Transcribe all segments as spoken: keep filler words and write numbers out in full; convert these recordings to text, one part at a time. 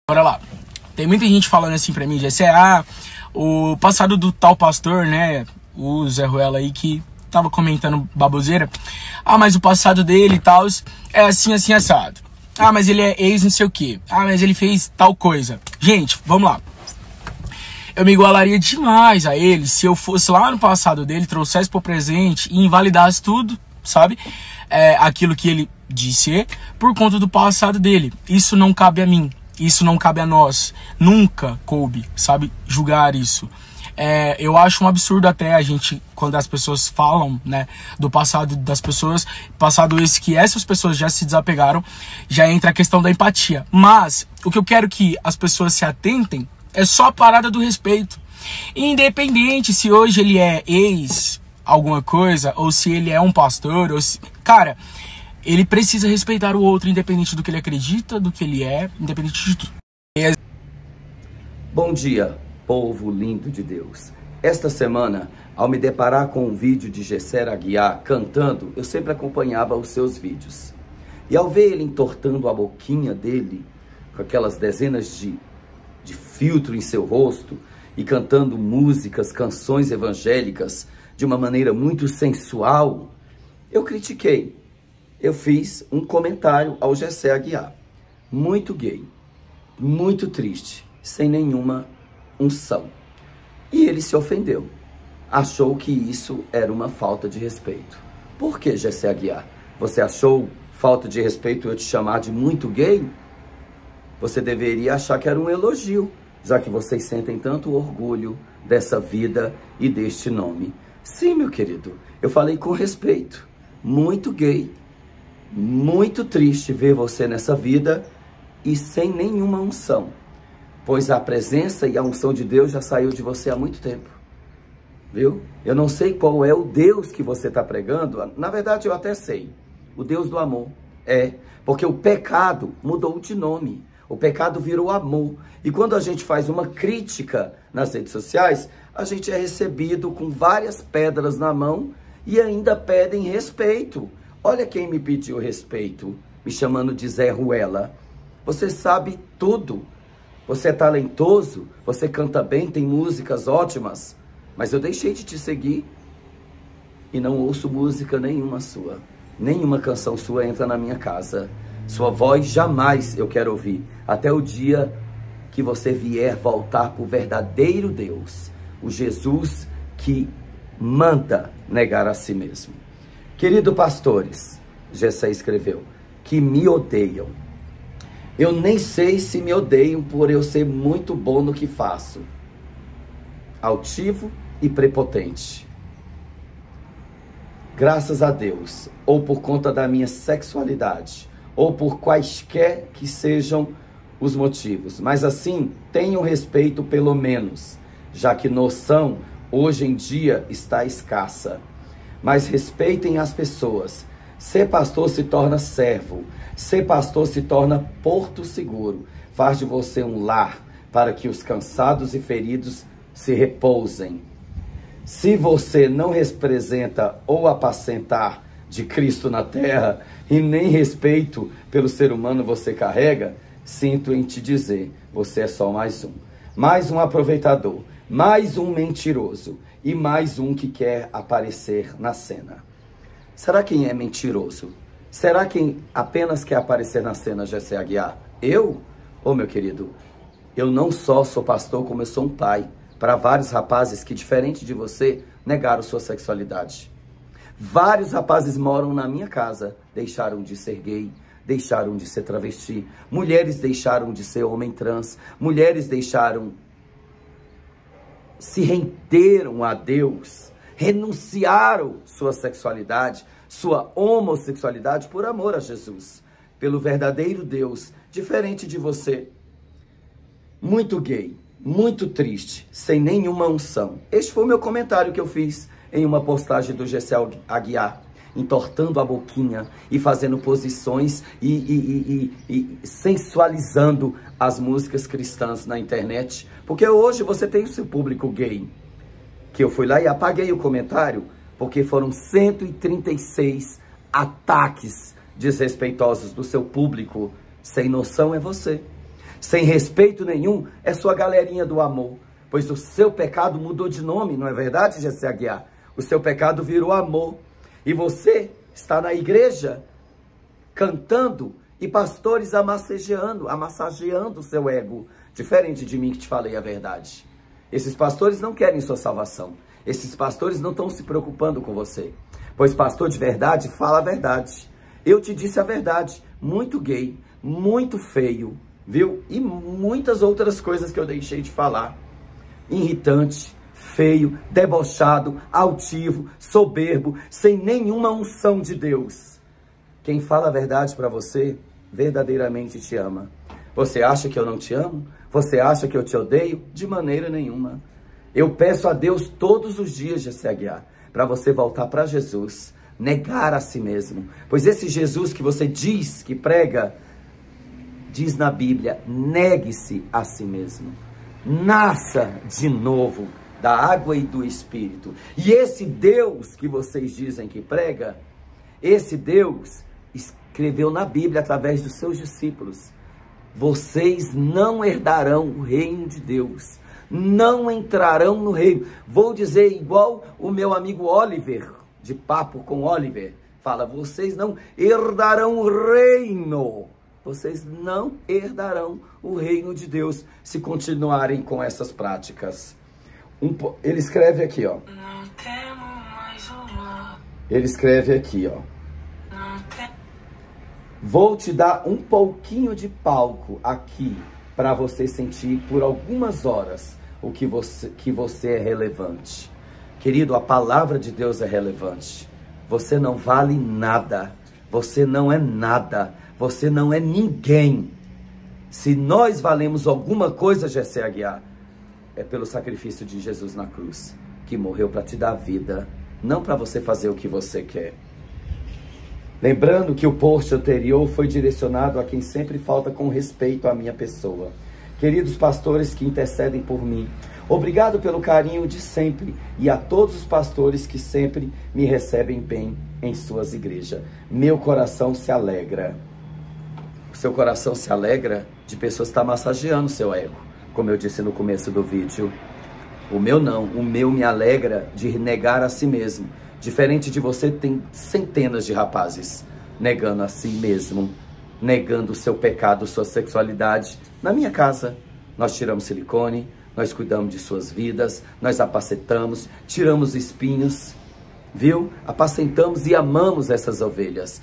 Bora lá. Tem muita gente falando assim pra mim, Gessé, ah, o passado do tal pastor, né, o Zé Ruela aí que tava comentando baboseira. Ah, mas o passado dele e tal é assim, assim, assado. Ah, mas ele é ex não sei o que. Ah, mas ele fez tal coisa. Gente, vamos lá. Eu me igualaria demais a ele se eu fosse lá no passado dele, trouxesse pro presente e invalidasse tudo, sabe? É, aquilo que ele disse por conta do passado dele. Isso não cabe a mim. Isso não cabe a nós. Nunca coube, sabe, julgar isso. É, eu acho um absurdo até a gente, quando as pessoas falam, né, do passado das pessoas, passado esse que essas pessoas já se desapegaram, já entra a questão da empatia. Mas o que eu quero que as pessoas se atentem é só a parada do respeito. Independente se hoje ele é ex alguma coisa, ou se ele é um pastor, ou se... Cara, ele precisa respeitar o outro, independente do que ele acredita, do que ele é, independente de tudo. Bom dia, povo lindo de Deus. Esta semana, ao me deparar com um vídeo de Gessé Aguiar cantando, eu sempre acompanhava os seus vídeos. E ao ver ele entortando a boquinha dele, com aquelas dezenas de, de filtro em seu rosto, e cantando músicas, canções evangélicas, de uma maneira muito sensual, eu critiquei. Eu fiz um comentário ao Gessé Aguiar. Muito gay, muito triste, sem nenhuma unção. E ele se ofendeu. Achou que isso era uma falta de respeito. Por que, Gessé Aguiar? Você achou falta de respeito eu te chamar de muito gay? Você deveria achar que era um elogio, já que vocês sentem tanto orgulho dessa vida e deste nome. Sim, meu querido, eu falei com respeito. Muito gay, muito triste ver você nessa vida e sem nenhuma unção, pois a presença e a unção de Deus já saiu de você há muito tempo, viu? Eu não sei qual é o Deus que você está pregando, na verdade eu até sei, o Deus do amor, é, porque o pecado mudou de nome, o pecado virou amor, e quando a gente faz uma crítica nas redes sociais, a gente é recebido com várias pedras na mão e ainda pedem respeito. Olha quem me pediu respeito, me chamando de Zé Ruela. Você sabe tudo. Você é talentoso, você canta bem, tem músicas ótimas. Mas eu deixei de te seguir e não ouço música nenhuma sua. Nenhuma canção sua entra na minha casa. Sua voz jamais eu quero ouvir. Até o dia que você vier voltar para o verdadeiro Deus. O Jesus que manda negar a si mesmo. Querido pastores, Gessé escreveu, que me odeiam. Eu nem sei se me odeiam por eu ser muito bom no que faço. Altivo e prepotente. Graças a Deus, ou por conta da minha sexualidade, ou por quaisquer que sejam os motivos. Mas assim, tenham respeito pelo menos, já que noção hoje em dia está escassa. Mas respeitem as pessoas. Ser pastor se torna servo. Ser pastor se torna porto seguro. Faz de você um lar para que os cansados e feridos se repousem. Se você não representa ou apacentar de Cristo na terra e nem respeito pelo ser humano você carrega, sinto em te dizer, você é só mais um. Mais um aproveitador, mais um mentiroso e mais um que quer aparecer na cena. Será quem é mentiroso? Será quem apenas quer aparecer na cena, Gessé Aguiar? Eu? Ô, meu querido, eu não só sou pastor, como eu sou um pai para vários rapazes que, diferente de você, negaram sua sexualidade. Vários rapazes moram na minha casa, deixaram de ser gay, deixaram de ser travesti, mulheres deixaram de ser homem trans, mulheres deixaram, se renderam a Deus, renunciaram sua sexualidade, sua homossexualidade por amor a Jesus, pelo verdadeiro Deus, diferente de você. Muito gay, muito triste, sem nenhuma unção. Este foi o meu comentário que eu fiz em uma postagem do Gessé Aguiar, entortando a boquinha e fazendo posições e, e, e, e, e sensualizando as músicas cristãs na internet. Porque hoje você tem o seu público gay, que eu fui lá e apaguei o comentário, porque foram cento e trinta e seis ataques desrespeitosos do seu público. Sem noção é você. sem respeito nenhum, é sua galerinha do amor. Pois o seu pecado mudou de nome, não é verdade, Gessé Aguiar? O seu pecado virou amor. E você está na igreja cantando e pastores amassageando, amassageando o seu ego. Diferente de mim que te falei a verdade. Esses pastores não querem sua salvação. Esses pastores não estão se preocupando com você. Pois pastor de verdade fala a verdade. Eu te disse a verdade. Muito gay, muito feio, viu? E muitas outras coisas que eu deixei de falar. Irritante, feio, debochado, altivo, soberbo, sem nenhuma unção de Deus. Quem fala a verdade para você, verdadeiramente te ama. Você acha que eu não te amo? Você acha que eu te odeio? De maneira nenhuma. Eu peço a Deus todos os dias, Gessé Aguiar, para você voltar para Jesus, negar a si mesmo. Pois esse Jesus que você diz, que prega, diz na Bíblia, negue-se a si mesmo. Nasça de novo da água e do Espírito. E esse Deus que vocês dizem que prega, esse Deus escreveu na Bíblia através dos seus discípulos. Vocês não herdarão o reino de Deus. Não entrarão no reino. Vou dizer igual o meu amigo Oliver, de Papo com Oliver. Fala, vocês não herdarão o reino. Vocês não herdarão o reino de Deus se continuarem com essas práticas. Um, ele escreve aqui, ó. Não temo mais uma. Ele escreve aqui, ó. Não tem... Vou te dar um pouquinho de palco aqui para você sentir por algumas horas o que você, que você é relevante. Querido, a palavra de Deus é relevante. Você não vale nada. Você não é nada. Você não é ninguém. Se nós valemos alguma coisa, Gessé Aguiar, é pelo sacrifício de Jesus na cruz, que morreu para te dar vida, não para você fazer o que você quer. Lembrando que o post anterior foi direcionado a quem sempre falta com respeito à minha pessoa. Queridos pastores que intercedem por mim, obrigado pelo carinho de sempre e a todos os pastores que sempre me recebem bem em suas igrejas. Meu coração se alegra. O seu coração se alegra de pessoas que estão massageando o seu ego, como eu disse no começo do vídeo. O meu não, o meu me alegra de negar a si mesmo. Diferente de você, tem centenas de rapazes negando a si mesmo, negando o seu pecado, sua sexualidade. Na minha casa, nós tiramos silicone, nós cuidamos de suas vidas, nós apacetamos, tiramos espinhos, viu? Apacentamos e amamos essas ovelhas.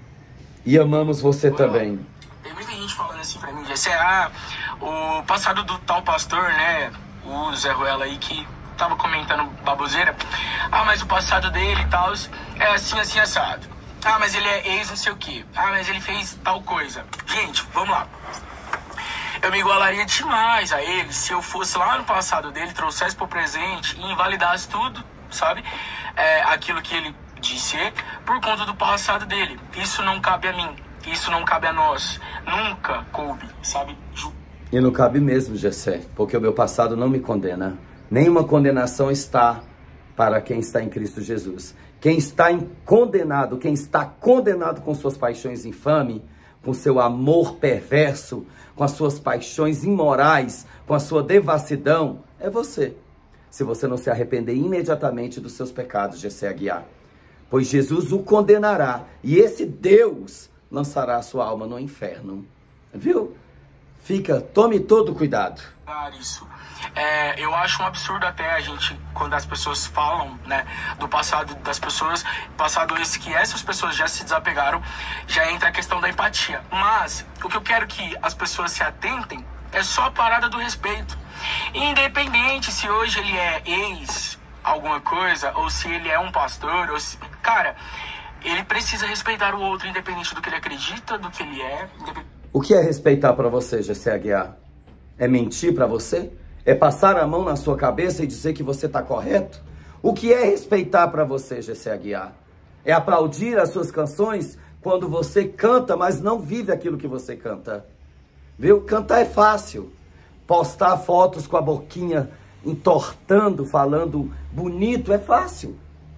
E amamos você Ué, também. Tem muita gente falando assim pra mim, Gessé, ah, o passado do tal pastor, né, o Zé Ruela aí, que tava comentando baboseira. Ah, mas o passado dele e tal é assim, assim, assado. Ah, mas ele é ex não sei o que. Ah, mas ele fez tal coisa. Gente, vamos lá. Eu me igualaria demais a ele se eu fosse lá no passado dele, trouxesse pro presente e invalidasse tudo, sabe? É, aquilo que ele disse por conta do passado dele. Isso não cabe a mim. Isso não cabe a nós. Nunca coube, sabe? E não cabe mesmo, Gessé, porque o meu passado não me condena. Nenhuma condenação está para quem está em Cristo Jesus. Quem está em condenado, quem está condenado com suas paixões infames, com seu amor perverso, com as suas paixões imorais, com a sua devassidão, é você. Se você não se arrepender imediatamente dos seus pecados, Gessé Aguiar. Pois Jesus o condenará e esse Deus lançará a sua alma no inferno. Viu? Fica, tome todo cuidado. Isso. É, eu acho um absurdo até a gente, quando as pessoas falam, né, do passado das pessoas, passado esse que essas pessoas já se desapegaram, já entra a questão da empatia. Mas o que eu quero que as pessoas se atentem é só a parada do respeito. Independente se hoje ele é ex alguma coisa, ou se ele é um pastor, ou se... Cara, ele precisa respeitar o outro, independente do que ele acredita, do que ele é. Independ... O que é respeitar para você, Gessé Aguiar? É mentir para você? É passar a mão na sua cabeça e dizer que você está correto? O que é respeitar para você, Gessé Aguiar? É aplaudir as suas canções quando você canta, mas não vive aquilo que você canta. Viu? Cantar é fácil. Postar fotos com a boquinha entortando, falando bonito, é fácil.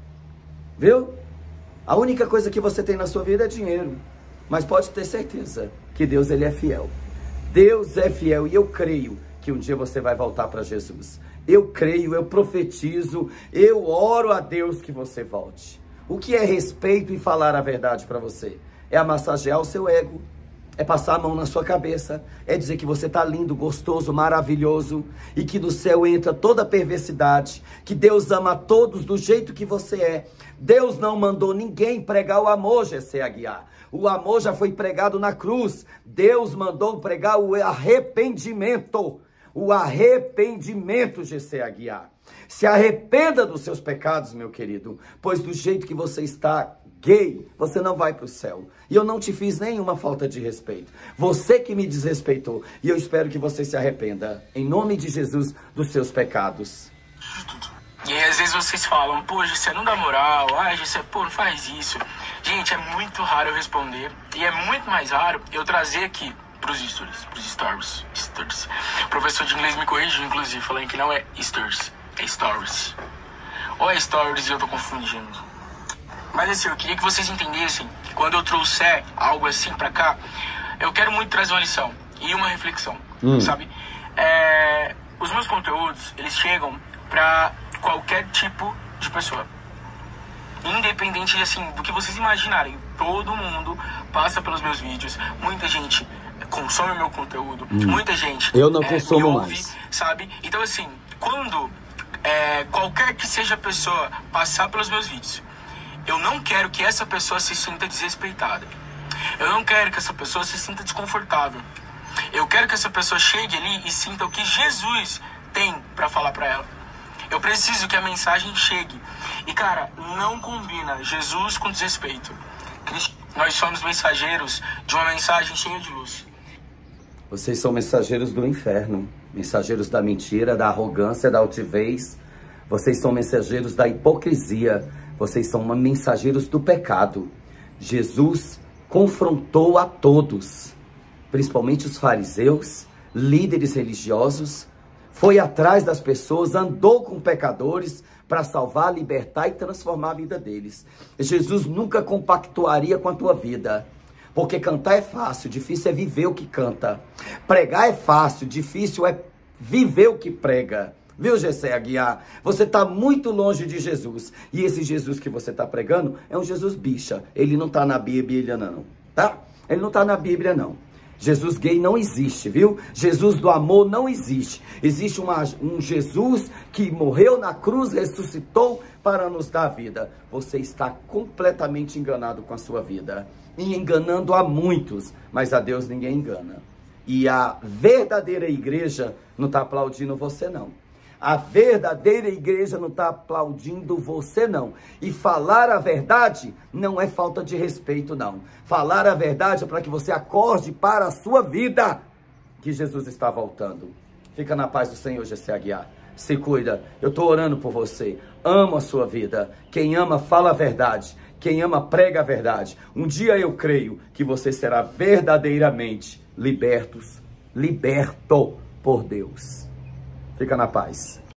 Viu? A única coisa que você tem na sua vida é dinheiro. Mas pode ter certeza que Deus, ele é fiel. Deus é fiel e eu creio que um dia você vai voltar para Jesus. Eu creio, eu profetizo, eu oro a Deus que você volte. O que é respeito e falar a verdade para você? É amassagear o seu ego, é passar a mão na sua cabeça, é dizer que você tá lindo, gostoso, maravilhoso e que do céu entra toda a perversidade, que Deus ama a todos do jeito que você é. Deus não mandou ninguém pregar o amor, Gessé Aguiar. O amor já foi pregado na cruz. Deus mandou pregar o arrependimento. O arrependimento, Gessé Aguiar. Se arrependa dos seus pecados, meu querido, pois do jeito que você está gay, você não vai para o céu. E eu não te fiz nenhuma falta de respeito. Você que me desrespeitou. E eu espero que você se arrependa, em nome de Jesus, dos seus pecados. E aí, às vezes vocês falam, pô, Gessé, não dá moral. Ah, Gessé, pô, não faz isso. Gente, é muito raro eu responder. E é muito mais raro eu trazer aqui pros stories, pros stories, stories. O professor de inglês me corrigiu, inclusive, falando que não é stories, é stories. Ou é stories e eu tô confundindo. Mas assim, eu queria que vocês entendessem que quando eu trouxer algo assim pra cá, eu quero muito trazer uma lição e uma reflexão, hum. sabe? É, os meus conteúdos, eles chegam pra qualquer tipo de pessoa. Independente, assim, do que vocês imaginarem. Todo mundo passa pelos meus vídeos. Muita gente consome o meu conteúdo. Hum. Muita gente eu não é, consumo me ouve, mais. sabe? Então, assim, quando é, qualquer que seja a pessoa passar pelos meus vídeos, eu não quero que essa pessoa se sinta desrespeitada. Eu não quero que essa pessoa se sinta desconfortável. Eu quero que essa pessoa chegue ali e sinta o que Jesus tem pra falar pra ela. Eu preciso que a mensagem chegue. E, cara, não combina Jesus com desrespeito. Nós somos mensageiros de uma mensagem cheia de luz. Vocês são mensageiros do inferno. Mensageiros da mentira, da arrogância, da altivez. Vocês são mensageiros da hipocrisia. Vocês são mensageiros do pecado. Jesus confrontou a todos, principalmente os fariseus, líderes religiosos, foi atrás das pessoas, andou com pecadores para salvar, libertar e transformar a vida deles. Jesus nunca compactuaria com a tua vida, porque cantar é fácil, difícil é viver o que canta. Pregar é fácil, difícil é viver o que prega. Viu, Gessé Aguiar? Você está muito longe de Jesus. E esse Jesus que você está pregando é um Jesus bicha. Ele não está na Bíblia, não. Tá? Ele não está na Bíblia, não. Jesus gay não existe, viu? Jesus do amor não existe. Existe uma, um Jesus que morreu na cruz, ressuscitou para nos dar vida. Você está completamente enganado com a sua vida. E enganando a muitos. Mas a Deus ninguém engana. E a verdadeira igreja não está aplaudindo você, não. A verdadeira igreja não está aplaudindo você, não. E falar a verdade não é falta de respeito, não. Falar a verdade é para que você acorde para a sua vida, que Jesus está voltando. Fica na paz do Senhor, Gessé Aguiar. Se cuida. Eu estou orando por você. Amo a sua vida. Quem ama, fala a verdade. Quem ama, prega a verdade. Um dia eu creio que você será verdadeiramente libertos, liberto por Deus. Fica na paz.